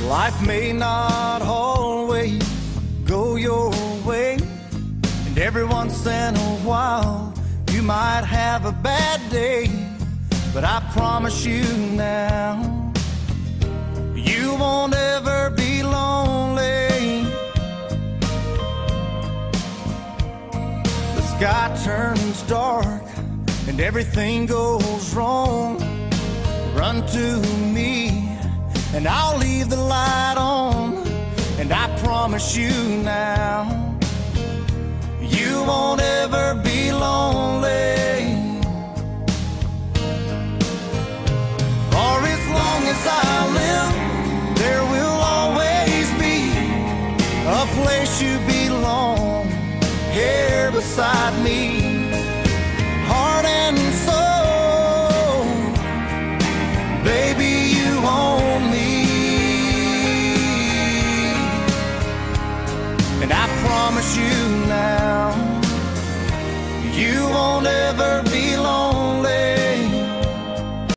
Life may not always go your way, and every once in a while you might have a bad day. But I promise you now, you won't ever be lonely. The sky turns dark and everything goes wrong. Run to me and I'll leave the light on. And I promise you now, you won't ever be lonely. For as long as I live, there will always be a place you belong, here beside me, heart and soul, baby, you own me. And I promise you